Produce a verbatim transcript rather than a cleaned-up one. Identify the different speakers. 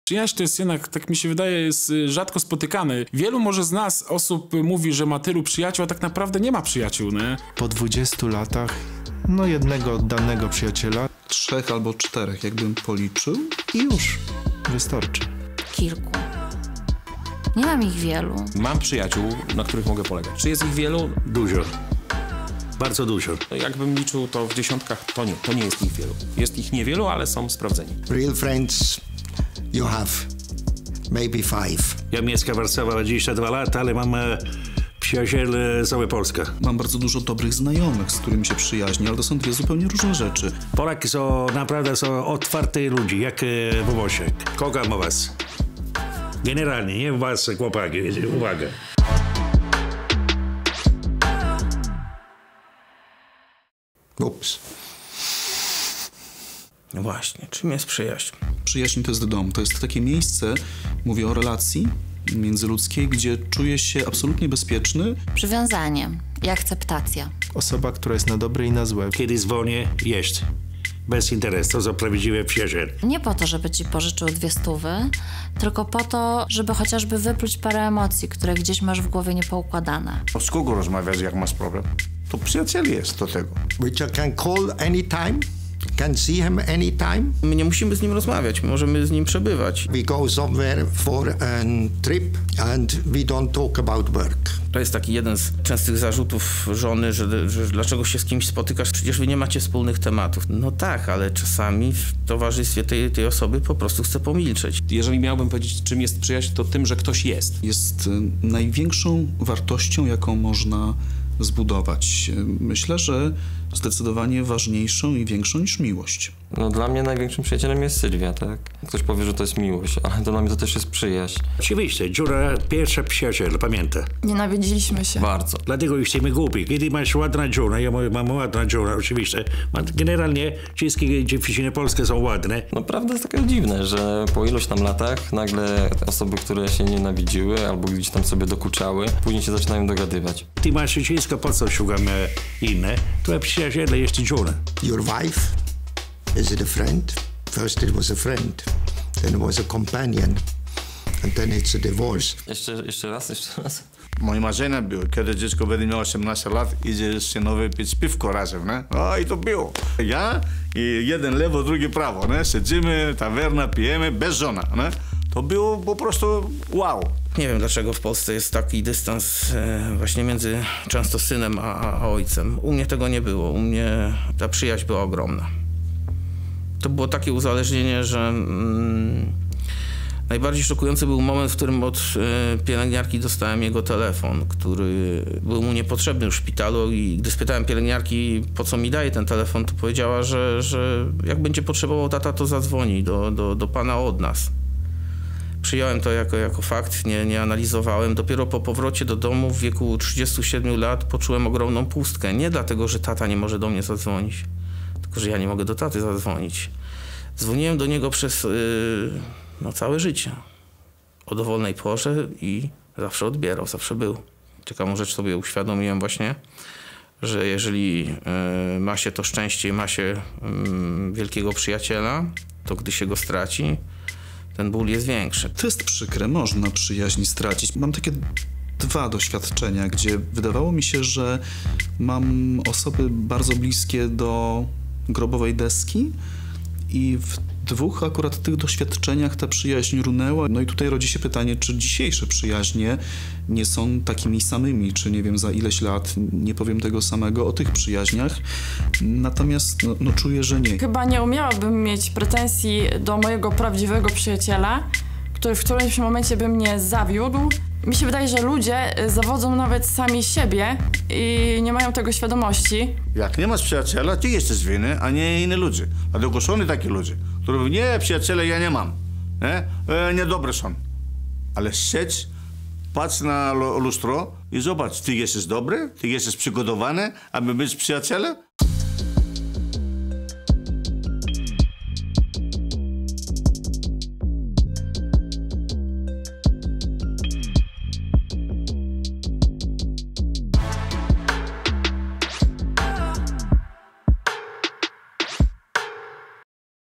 Speaker 1: Przyjaźń to jest jednak, tak mi się wydaje, jest rzadko spotykany. Wielu może z nas osób mówi, że ma tylu przyjaciół, a tak naprawdę nie ma przyjaciół, nie?
Speaker 2: Po dwudziestu latach, no jednego oddanego przyjaciela.
Speaker 3: Trzech albo czterech, jakbym policzył.
Speaker 2: I już wystarczy.
Speaker 4: Kilku. Nie mam ich wielu.
Speaker 5: Mam przyjaciół, na których mogę polegać. Czy jest ich wielu?
Speaker 6: Dużo. Bardzo dużo.
Speaker 5: Jakbym liczył to w dziesiątkach, to nie, to nie jest ich wielu. Jest ich niewielu, ale są sprawdzeni.
Speaker 7: Real friends you have maybe five.
Speaker 6: Ja mieszkam w Warszawie dwadzieścia dwa lata, ale mam e, przyjaciel z całej Polski.
Speaker 3: Mam bardzo dużo dobrych znajomych, z którymi się przyjaźnię, ale to są dwie zupełnie różne rzeczy.
Speaker 6: Polaki są naprawdę są otwarte ludzie, jak e, w Włoszech. Kocham was. Generalnie, nie was, chłopaki. Uwaga.
Speaker 7: Ups.
Speaker 8: No właśnie, czym jest przyjaźń?
Speaker 3: Przyjaźń to jest dom. To jest takie miejsce, mówię o relacji międzyludzkiej, gdzie czuję się absolutnie bezpieczny.
Speaker 4: Przywiązanie i akceptacja.
Speaker 2: Osoba, która jest na dobre i na złe.
Speaker 6: Kiedy dzwonię, jest. Bez interesu, to za prawdziwy przyjaciel.
Speaker 4: Nie po to, żeby ci pożyczył dwie stówy, tylko po to, żeby chociażby wypluć parę emocji, które gdzieś masz w głowie niepoukładane.
Speaker 9: Z kogo rozmawiać, jak masz problem? To przyjaciel jest do tego.
Speaker 7: Which I can call anytime, can see him anytime.
Speaker 8: My nie musimy z nim rozmawiać, możemy z nim przebywać.
Speaker 7: We go somewhere for a trip and we don't talk about work.
Speaker 8: To jest taki jeden z częstych zarzutów żony, że, że dlaczego się z kimś spotykasz, przecież wy nie macie wspólnych tematów. No tak, ale czasami w towarzystwie tej, tej osoby po prostu chcę pomilczeć.
Speaker 5: Jeżeli miałbym powiedzieć, czym jest przyjaźń, to tym, że ktoś jest.
Speaker 3: Jest y, największą wartością, jaką można zbudować. Myślę, że zdecydowanie ważniejszą i większą niż miłość.
Speaker 10: No dla mnie największym przyjacielem jest Sylwia, tak? Ktoś powie, że to jest miłość, ale to dla mnie to też jest przyjaźń.
Speaker 6: Oczywiście, Dziura pierwsza przyjaciel, pamięta.
Speaker 11: Nienawidziliśmy się.
Speaker 10: Bardzo.
Speaker 6: Dlatego jesteśmy głupi. Kiedy masz ładna dziura, ja mam ładna dziura, oczywiście. Generalnie wszystkie dziewczyny polskie są ładne.
Speaker 10: No prawda jest taka dziwna, że po iluś tam latach nagle osoby, które się nienawidziły albo gdzieś tam sobie dokuczały, później się zaczynają dogadywać.
Speaker 6: Ty masz wszystko, po co szukamy inne? Twoje przyjaciele jest dziura.
Speaker 7: Your wife, is it a friend? First it was a friend, then it was a companion, and then it's a divorce.
Speaker 10: Jeszcze, jeszcze raz, jeszcze raz.
Speaker 9: Moje marzenia były, kiedy dziecko będzie miało osiemnaście lat, idzie synowi pić piwko razem, nie? O, i to było. Ja i jeden lewo, drugi prawo, nie? Siedzimy, tawerna, pijemy, bez żona, nie? To było po prostu wow.
Speaker 8: Nie wiem, dlaczego w Polsce jest taki dystans e, właśnie między często synem a, a ojcem. U mnie tego nie było. U mnie ta przyjaźń była ogromna. To było takie uzależnienie, że mm, najbardziej szokujący był moment, w którym od e, pielęgniarki dostałem jego telefon, który był mu niepotrzebny w szpitalu i gdy spytałem pielęgniarki, po co mi daje ten telefon, to powiedziała, że, że jak będzie potrzebował tata, to zadzwoni do, do, do pana od nas. Przyjąłem to jako, jako fakt, nie, nie analizowałem. Dopiero po powrocie do domu w wieku trzydziestu siedmiu lat poczułem ogromną pustkę. Nie dlatego, że tata nie może do mnie zadzwonić, tylko że ja nie mogę do taty zadzwonić. Dzwoniłem do niego przez yy, no, całe życie. O dowolnej porze i zawsze odbierał, zawsze był. Ciekawą rzecz sobie uświadomiłem właśnie, że jeżeli yy, ma się to szczęście i ma się yy, wielkiego przyjaciela, to gdy się go straci, ten ból jest większy.
Speaker 3: To jest przykre, można przyjaźń stracić. Mam takie dwa doświadczenia, gdzie wydawało mi się, że mam osoby bardzo bliskie do grobowej deski i w dwóch akurat tych doświadczeniach ta przyjaźń runęła. No i tutaj rodzi się pytanie, czy dzisiejsze przyjaźnie nie są takimi samymi, czy nie wiem, za ileś lat nie powiem tego samego o tych przyjaźniach. Natomiast no, no czuję, że nie.
Speaker 11: Chyba nie umiałabym mieć pretensji do mojego prawdziwego przyjaciela, który w którymś momencie by mnie zawiódł. Mi się wydaje, że ludzie zawodzą nawet sami siebie i nie mają tego świadomości.
Speaker 9: Jak nie masz przyjaciela, ty jesteś winny, a nie inni ludzie. Dlatego są takie ludzie, którzy mówią, nie, przyjaciele ja nie mam, nie? E, niedobre są. Ale siedź, patrz na lustro i zobacz, ty jesteś dobry, ty jesteś przygotowany, aby być przyjacielem,